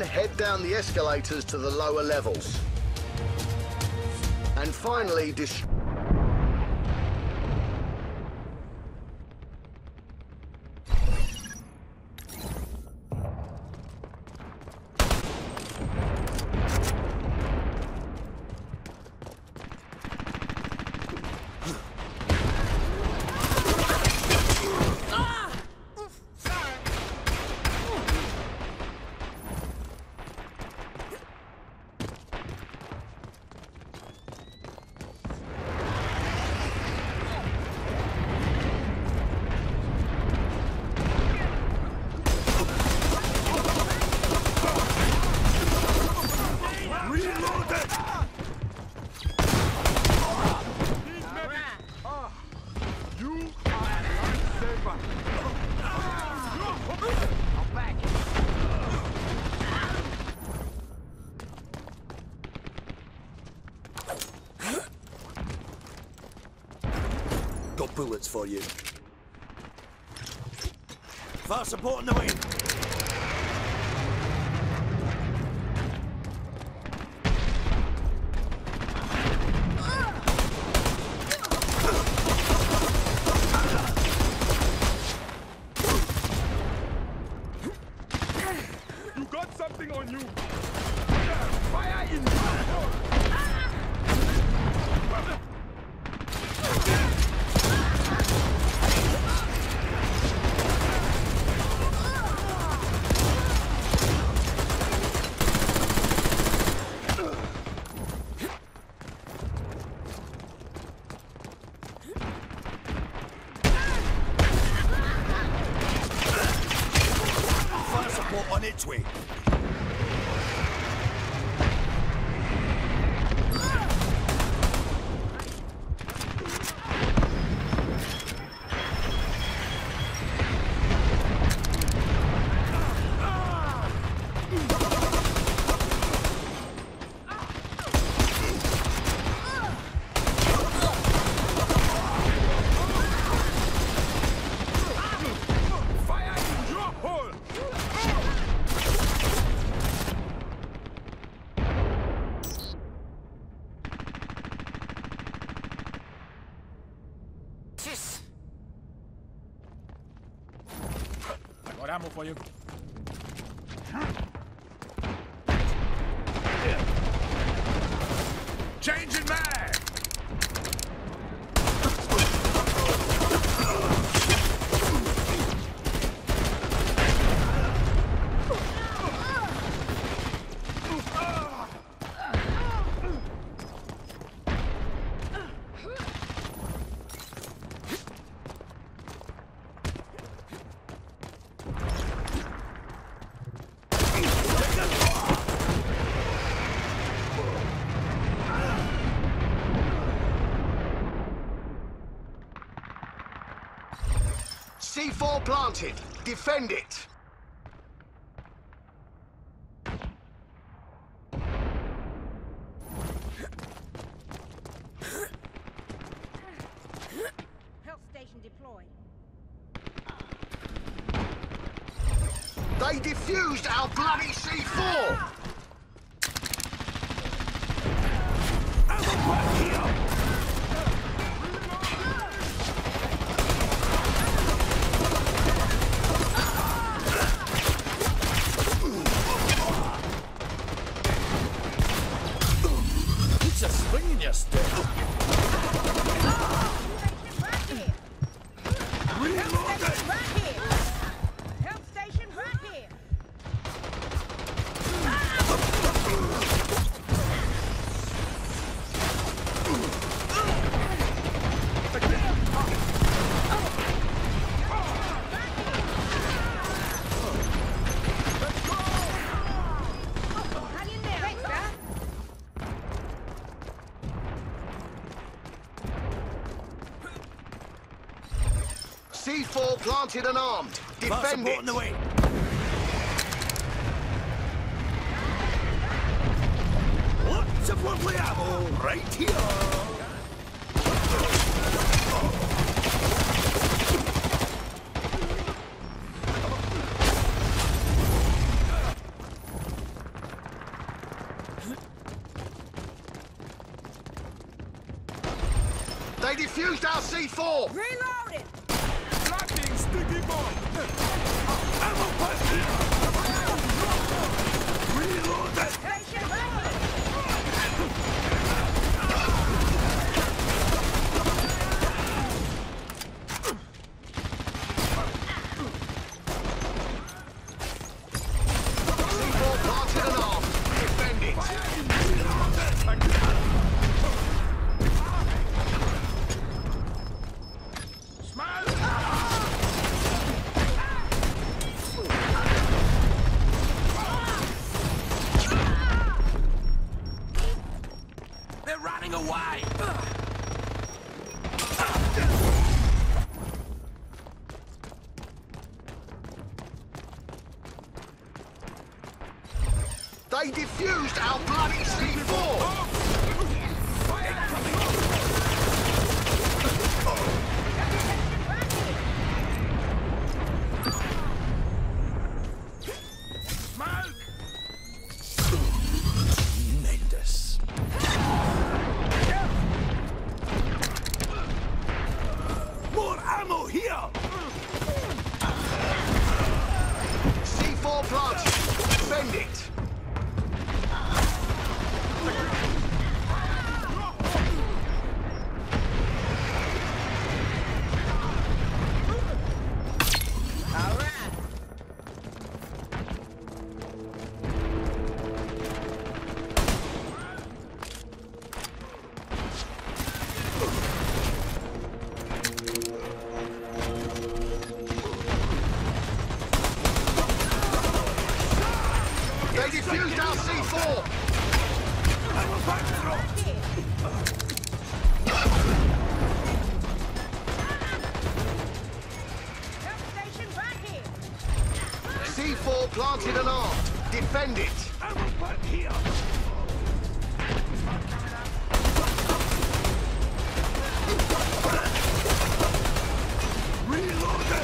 head down the escalators to the lower levels. And finally, got bullets for you. Fire support on the way. You got something on you. Fire in the on its way. Got ammo for you. Changing mag! C4 planted. Defend it. Health station deployed. They defused our bloody C4! It's a spring in your step. Health station right here. C4 planted and armed. Defend it. On the way. Lots of lovely ammo right here. They defused our C4! Reloading! Planting sticky bomb! Ammo pack here! Reloaded! Station ready! C4 planted and armed. Defend it. They're running away! They defused our bloody C4! Tremendous. More ammo here! C4 planted. Defend it. They defused our C4! Ammo pack drop! Help station right here! C4 planted and armed. Defend it. Ammo pack here! Reloaded!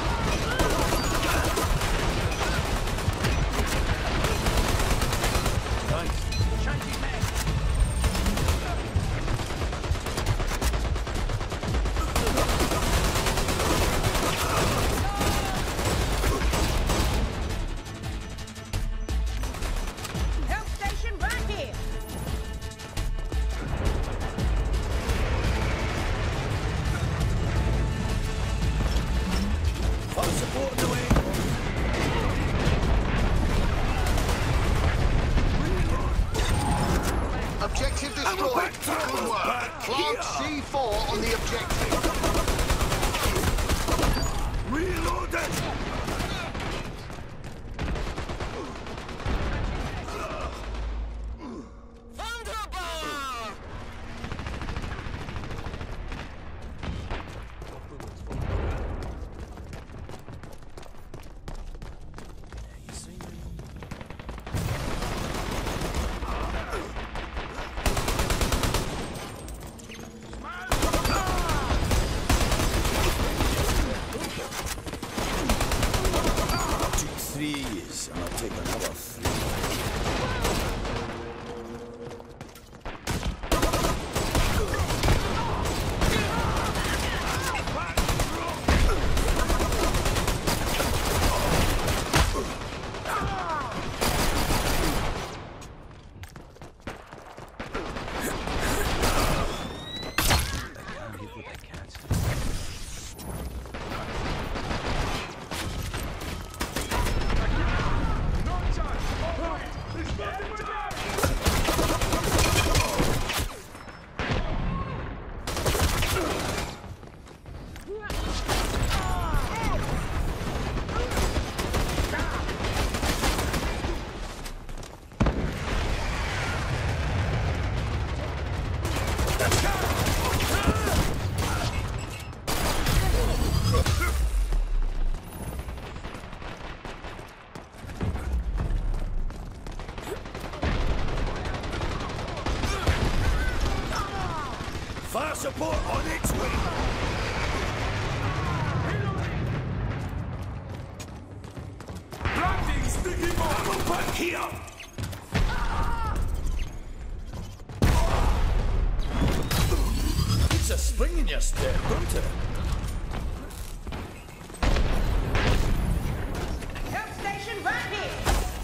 Help station right here! Full support the way! Objective destroyed. back, Good work. back Plant here. C4 on the objective. Reloaded! Years, and I'll take another 3. No chance! It's nothing but Fire support on its way! planting sticky bomb! Ammo pack here! It's a spring in your step, don't it? Help station right here.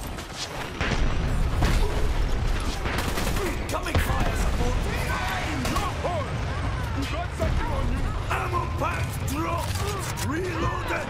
Coming fire support! Drop hole! You got something on you! Ammo pack dropped! Reloaded!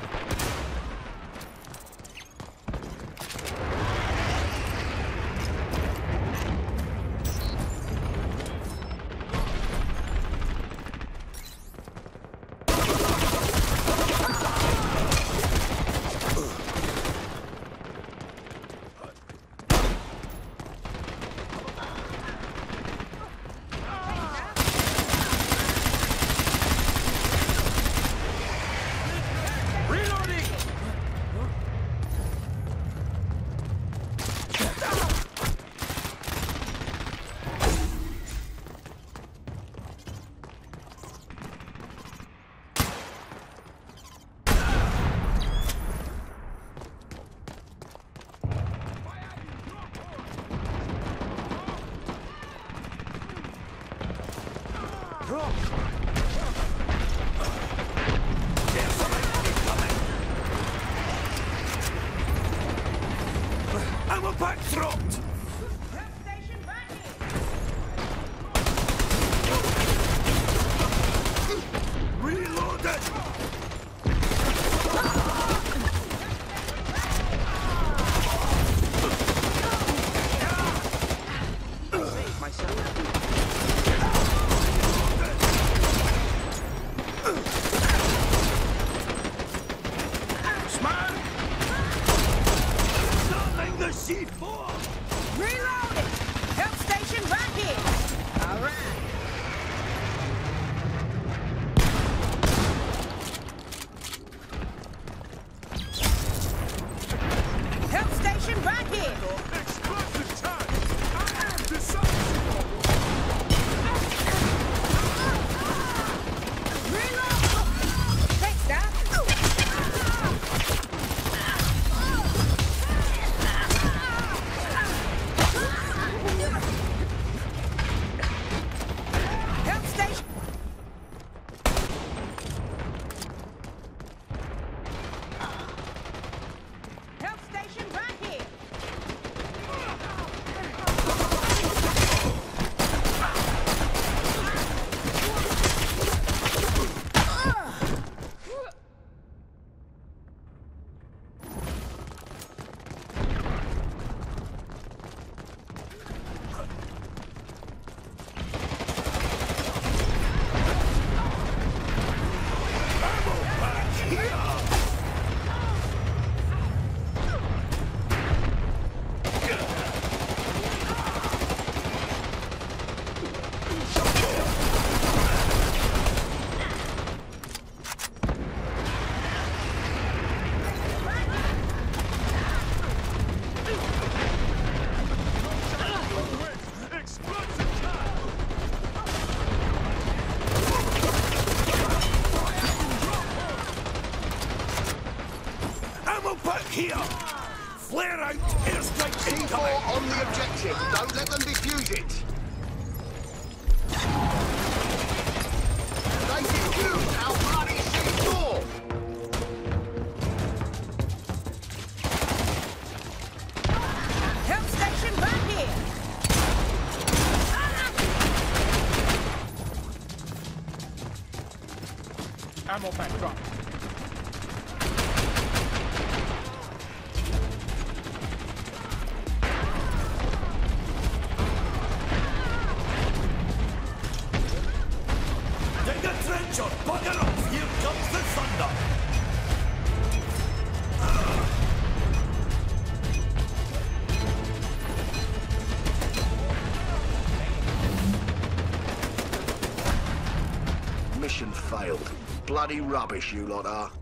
Ammo pack dropped! Help station right here. Reloaded! Smart! Starting the C4! Reloading. Help station right here. All right. Help station right here. Explosive charge! I am decisive! Reload. Thanks, Doc. Help station. Help station right here. Explosive charge! Ammo pack here! Flare out! Airstrike C4 incoming! on the objective. Don't let them defuse it. They defused our bloody C4! Help station right here. Ammo pack dropped. Dig a trench or bugger up! Here comes the thunder! Mission failed. Bloody rubbish, you lot are.